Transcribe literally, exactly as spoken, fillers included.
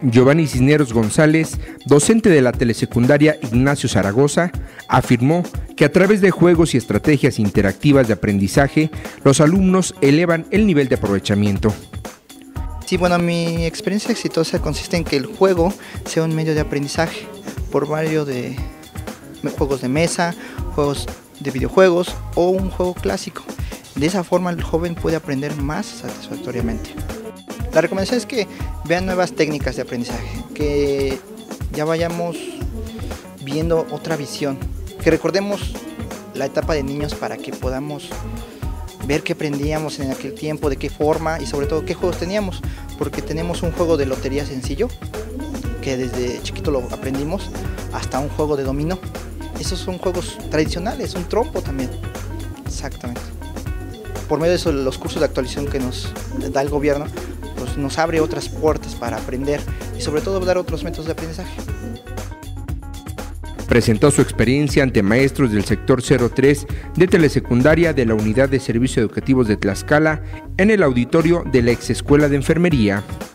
Giovanni Cisneros González, docente de la telesecundaria Ignacio Zaragoza, afirmó que a través de juegos y estrategias interactivas de aprendizaje, los alumnos elevan el nivel de aprovechamiento. Sí, bueno, mi experiencia exitosa consiste en que el juego sea un medio de aprendizaje por varios de juegos de mesa, juegos de videojuegos o un juego clásico. De esa forma el joven puede aprender más satisfactoriamente. La recomendación es que vean nuevas técnicas de aprendizaje, que ya vayamos viendo otra visión, que recordemos la etapa de niños para que podamos ver qué aprendíamos en aquel tiempo, de qué forma y sobre todo qué juegos teníamos, porque tenemos un juego de lotería sencillo, que desde chiquito lo aprendimos, hasta un juego de dominó. Esos son juegos tradicionales, un trompo también, exactamente. Por medio de eso, los cursos de actualización que nos da el gobierno, pues nos abre otras puertas para aprender y sobre todo dar otros métodos de aprendizaje. Presentó su experiencia ante maestros del sector cero tres de telesecundaria de la Unidad de Servicios Educativos de Tlaxcala en el auditorio de la Ex Escuela de Enfermería.